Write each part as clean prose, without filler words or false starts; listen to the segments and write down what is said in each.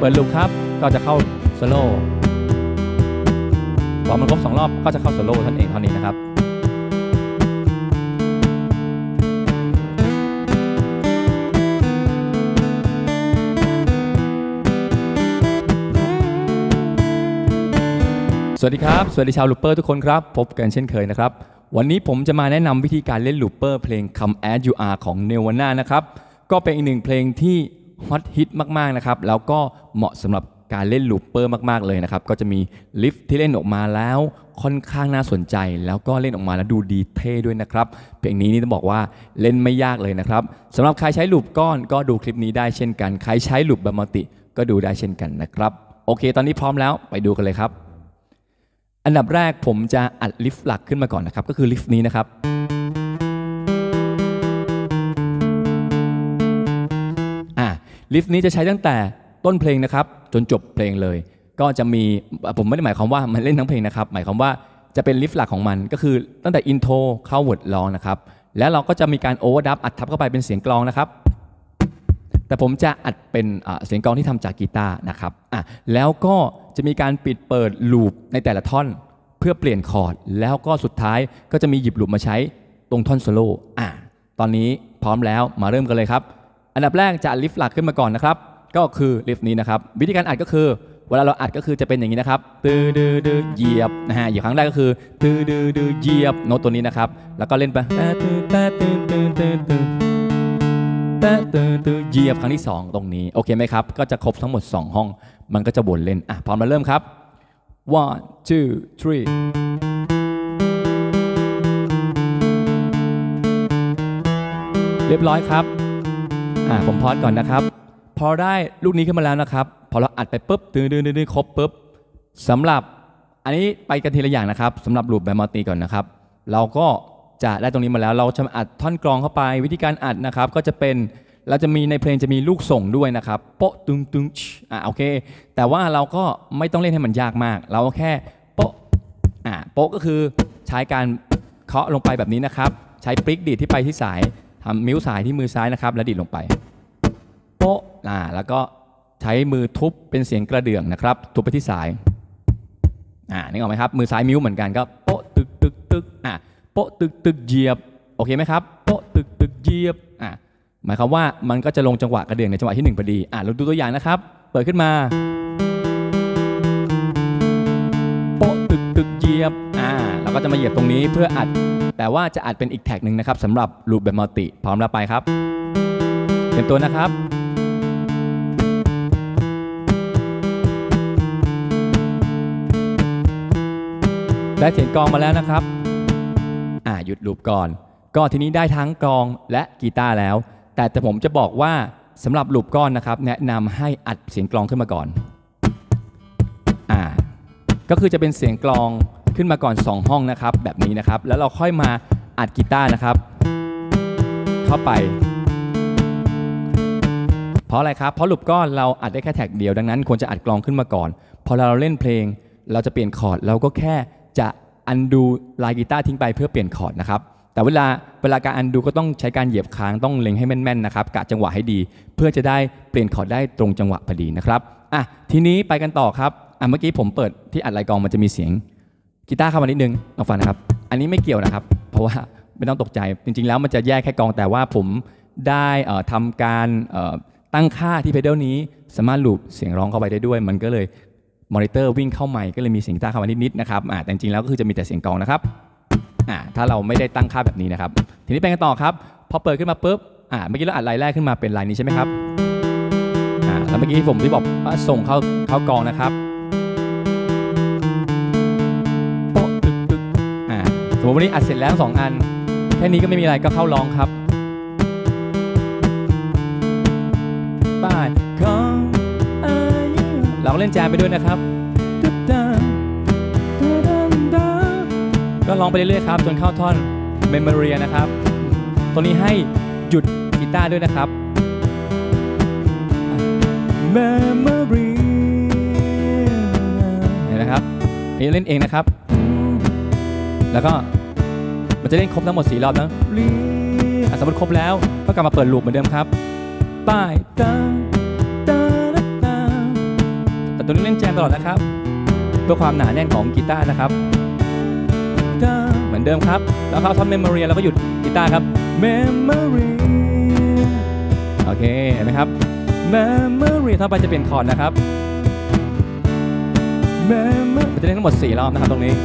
เปิดลูปครับก็จะเข้าสโลว์พอมันครบ2 รอบก็จะเข้าสโลว์ท่านเองเท่านี้นะครับสวัสดีครับสวัสดีชาวลูปเปอร์ทุกคนครับพบกันเช่นเคยนะครับวันนี้ผมจะมาแนะนำวิธีการเล่นลูปเปอร์เพลง Come As You Are ของ Nirvana นะครับก็เป็นอีกหนึ่งเพลงที่ฮอตฮิตมากๆนะครับแล้วก็เหมาะสำหรับการเล่นลูปเปอร์มากๆเลยนะครับก็จะมีลิฟที่เล่นออกมาแล้วค่อนข้างน่าสนใจแล้วก็เล่นออกมาแล้วดูดีเท่ด้วยนะครับเพลงนี้นี่ต้องบอกว่าเล่นไม่ยากเลยนะครับสำหรับใครใช้ลูปก้อนก็ดูคลิปนี้ได้เช่นกันใครใช้ลูปแบบมัลติก็ดูได้เช่นกันนะครับโอเคตอนนี้พร้อมแล้วไปดูกันเลยครับอันดับแรกผมจะอัดลิฟต์หลักขึ้นมาก่อนนะครับก็คือลิฟต์นี้นะครับลิฟต์นี้จะใช้ตั้งแต่ต้นเพลงนะครับจนจบเพลงเลยก็จะมีผมไม่ได้หมายความว่ามันเล่นทั้งเพลงนะครับหมายความว่าจะเป็นลิฟต์หลักของมันก็คือตั้งแต่อินโทรเข้าเวิร์ดร้องนะครับแล้วเราก็จะมีการโอเวอร์ดับอัดทับเข้าไปเป็นเสียงกลองนะครับแต่ผมจะอัดเป็นเสียงกลองที่ทำจากกีตาร์นะครับแล้วก็จะมีการปิดเปิดลูปในแต่ละท่อนเพื่อเปลี่ยนคอร์ดแล้วก็สุดท้ายก็จะมีหยิบลูปมาใช้ตรงท่อนโซโล่ตอนนี้พร้อมแล้วมาเริ่มกันเลยครับอันดับแรกจะลิฟต์หลักขึ้นมาก่อนนะครับก็คือลิฟต์นี้นะครับวิธีการอัดก็คือเวลาเราอัดก็คือจะเป็นอย่างนี้นะครับตื้อดื้อดื้อเหยียบเหยียบครั้งแรกก็คือตื้อดื้อดื้อเหยียบโน้ตตัวนี้นะครับแล้วก็เล่นไปตื้อตื้อตื้อตื้อตื้อตื้อตื้อเหยียบครั้งที่2ตรงนี้โอเคไหมครับก็จะครบทั้งหมด2ห้องมันก็จะวนเล่นพร้อมมาเริ่มครับ 1 2 3เรียบร้อยครับผมพอดก่อนนะครับพอได้ลูกนี้ขึ้นมาแล้วนะครับพอเราอัดไปปุ๊บตื้อครบปุ๊บสำหรับอันนี้ไปกันทีละอย่างนะครับสำหรับลูปแบบมัลติก่อนนะครับเราก็จะได้ตรงนี้มาแล้วเราจะอัดท่อนกลองเข้าไปวิธีการอัดนะครับก็จะเป็นเราจะมีในเพลงจะมีลูกส่งด้วยนะครับโป๊ะตึงตึงโอเคแต่ว่าเราก็ไม่ต้องเล่นให้มันยากมากเราแค่โป๊ะโป๊ะก็คือใช้การเคาะลงไปแบบนี้นะครับใช้ปลิกดีดที่ไปที่สายทำมิ้วสายที่มือซ้ายนะครับแล้วดีดลงไปโป๊ะแล้วก็ใช้มือทุบเป็นเสียงกระเดื่องนะครับทุบไปที่สายนึกออกไหมครับมือซ้ายมิ้วเหมือนกันก็โป๊ะตึกตึกตึกโป๊ะตึกตึกเหยียบโอเคไหมครับโป๊ะตึกตึกเหยียบหมายความว่ามันก็จะลงจังหวะกระเดื่องในจังหวะที่1พอดีเราดูตัวอย่างนะครับเปิดขึ้นมาโป๊ะตึกตึกเหยียบเราก็จะมาเหยียบตรงนี้เพื่ออัดแต่ว่าจะอัดเป็นอีกแท็กหนึ่งนะครับสำหรับลูปแบบมัลติพร้อมแล้วไปครับเตรียมตัวนะครับได้เสียงกลองมาแล้วนะครับหยุดลูปก่อนก็ทีนี้ได้ทั้งกลองและกีตาร์แล้วแต่ผมจะบอกว่าสำหรับลูปก้อนนะครับแนะนำให้อัดเสียงกลองขึ้นมาก่อนก็คือจะเป็นเสียงกลองขึ้นมาก่อน2ห้องนะครับแบบนี้นะครับแล้วเราค่อยมาอัดกีตาร์นะครับเข้าไปเพราะอะไรครับเพราะลูปก้อนเราอัดได้แค่แท็กเดียวดังนั้นควรจะอัดกลองขึ้นมาก่อนพอเราเล่นเพลงเราจะเปลี่ยนคอร์ดเราก็แค่จะอันดูลายกีตาร์ทิ้งไปเพื่อเปลี่ยนคอร์ดนะครับแต่เวลาการอันดูก็ต้องใช้การเหยียบค้างต้องเล็งให้แม่นๆนะครับกะจังหวะให้ดีเพื่อจะได้เปลี่ยนคอร์ดได้ตรงจังหวะพอดีนะครับทีนี้ไปกันต่อครับเมื่อกี้ผมเปิดที่อัดลายกลองมันจะมีเสียงกีตาร์เข้ามานิดนึงลองฟังนะครับอันนี้ไม่เกี่ยวนะครับเพราะว่าไม่ต้องตกใจจริงๆแล้วมันจะแยกแค่กลองแต่ว่าผมได้ทำการตั้งค่าที่เพดานนี้สามารถลูปเสียงร้องเข้าไปได้ด้วยมันก็เลยมอนิเตอร์วิ่งเข้าใหม่ก็เลยมีเสียงกีตาร์เข้ามานิดๆนะครับแต่จริงๆแล้วก็คือจะมีแต่เสียงกลองนะครับถ้าเราไม่ได้ตั้งค่าแบบนี้นะครับทีนี้ไปกันต่อครับพอเปิดขึ้นมาปุ๊บเมื่อกี้เราอัดลายแรกขึ้นมาเป็นลายนี้ใช่ไหมครับแล้วเมื่อกี้ผมที่บอกว่าส่งเข้ากลองนะครับโป๊ะตึกตึกสมมติวันนี้อัดเสร็จแล้ว2อันแค่นี้ก็ไม่มีอะไรก็เข้าร้องครับป้ายของเราเล่นแจมไปด้วยนะครับก็ร้องไปเรื่อยๆครับจนเข้าท่อน Memory นะครับตรงนี้ให้หยุดกีตาร์ด้วยนะครับ Memory เห็นไหมครับเล่นเองนะครับแล้วก็มันจะเล่นครบทั้งหมด4รอบนะสมมติครบแล้วก็กลับมาเปิดลูปเหมือนเดิมครับป้ายตัวนี้เล่นแจมตลอดนะครับเพื่อความหนาแน่นของกีตาร์นะครับเหมือนเดิมครับแล้วเข้าท่อนเมมโมรีแล้วก็หยุดกีตาร์ครับเมมโมรีโอเคเห็นไหมครับเมมโมรีต่อไปจะเปลี่ยนคอร์ดนะครับจะเล่นทั้งหมด4รอบนะครับตรงนี้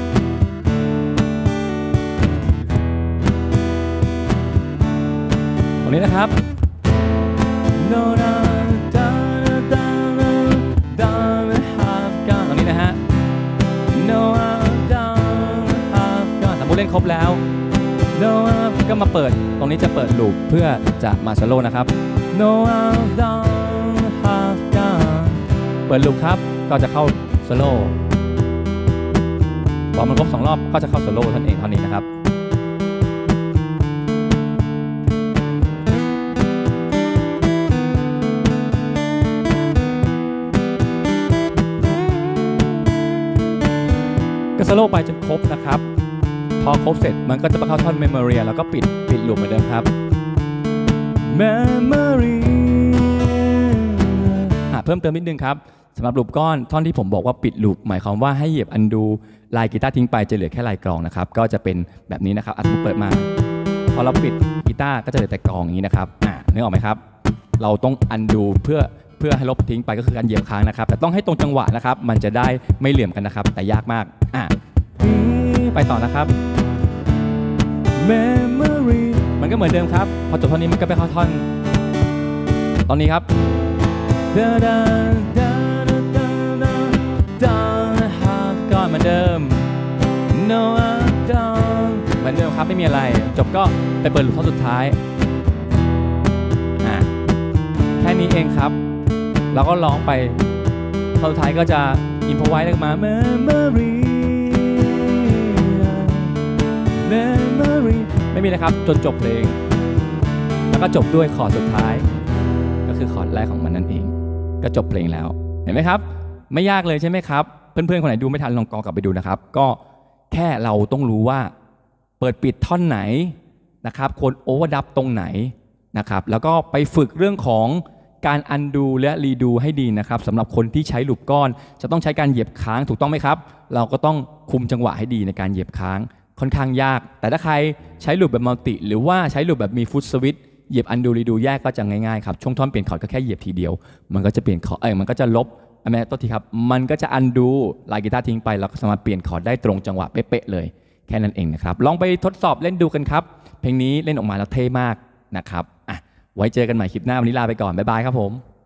นะครับ No no da da da have gone ตรงนี้นะฮะ No da have gone สมมุติเล่นครบแล้ว No ก็มาเปิดตรงนี้จะเปิดลูปเพื่อจะมาโซโล่นะครับ No da have gone เปิดลูปครับก็จะเข้าโซโล่พอมันครบ2รอบก็จะเข้าโซโล่ท่านเองเท่านี้นะครับโซโล่ไปจนครบนะครับพอครบเสร็จมันก็จะไปเข้าท่อนเมมโมรีแล้วก็ปิดลูปเหมือนเดิมครับเมมโมรีเพิ่มเติมนิดนึงครับสำหรับลูปก้อนท่อนที่ผมบอกว่าปิดลูปหมายความว่าให้เหยียบอันดูลายกีตาร์ทิ้งไปจะเหลือแค่ลายกลองนะครับก็จะเป็นแบบนี้นะครับเปิดมาพอเราปิดกีตาร์ก็จะเหลือแต่กลองอย่างนี้นะครับนึกออกไหมครับเราต้องอันดูเพื่อให้ลบทิ้งไปก็คือการเหยียบค้างนะครับแต่ต้องให้ตรงจังหวะนะครับมันจะได้ไม่เหลื่อมกันนะครับแต่ยากมากไปต่อนะครับ Memory มันก็เหมือนเดิมครับพอจบท่อนนี้มันก็ไปเข้าท่อนตอนนี้ครับก็เหมือนเดิม No เหมือนเดิมครับไม่มีอะไรจบก็ไปเปิดลูปท่อนสุดท้ายแค่นี้เองครับเราก็ร้องไปท่อนสุดท้ายก็จะอินโฟไว้มา Memory ไม่มีนะครับจนจบเพลงแล้วก็จบด้วยคอร์ดสุดท้ายก็คือคอร์ดแรกของมันนั่นเองก็จบเพลงแล้วเห็นไหมครับไม่ยากเลยใช่ไหมครับเพื่อนๆคนไหนดูไม่ทันลองกลับไปดูนะครับก็แค่เราต้องรู้ว่าเปิดปิดท่อนไหนนะครับควรโอเวอร์ดับตรงไหนนะครับแล้วก็ไปฝึกเรื่องของการอันดูและรีดูให้ดีนะครับสำหรับคนที่ใช้ลูปก้อนจะต้องใช้การเหยียบค้างถูกต้องไหมครับเราก็ต้องคุมจังหวะให้ดีในการเหยียบค้างค่อนข้างยากแต่ถ้าใครใช้ลูปแบบมัลติหรือว่าใช้ลูปแบบมีฟุตสวิตช์เหยียบอันดูรีดูแยกก็จะง่ายๆครับช่วงท่อนเปลี่ยนคอร์ดก็แค่เหยียบทีเดียวมันก็จะเปลี่ยนคอร์ดมันก็จะลบตัวทีครับมันก็จะอันดูลายกีตาร์ทิ้งไปแล้วก็สามารถเปลี่ยนคอร์ดได้ตรงจังหวะเป๊ะๆเลยแค่นั้นเองนะครับลองไปทดสอบเล่นดูกันครับเพลงนี้เล่นออกมาแล้วเท่มากนะครับไว้เจอกันใหม่คลิปหน้าวันนี้ลาไปก่อนบ๊ายบายครับผม